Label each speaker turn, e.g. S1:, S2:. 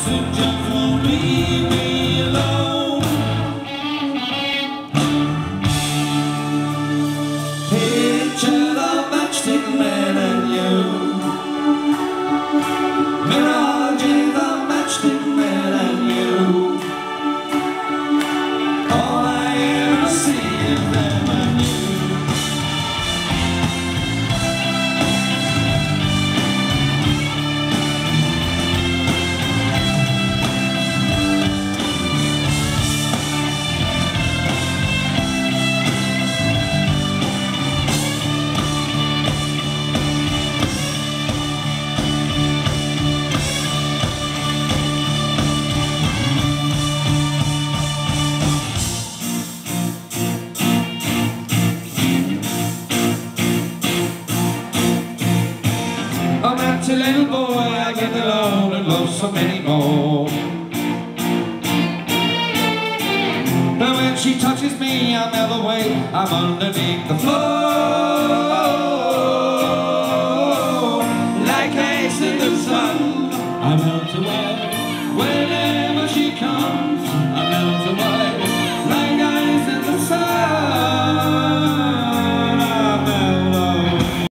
S1: so just won't leave me alone. Picture the matchstick man and you, mirage the matchstick man and you. All I ever see is them and you. I'm an empty little boy, I get alone and love so many more. But when she touches me, I'm never away, I'm underneath the floor.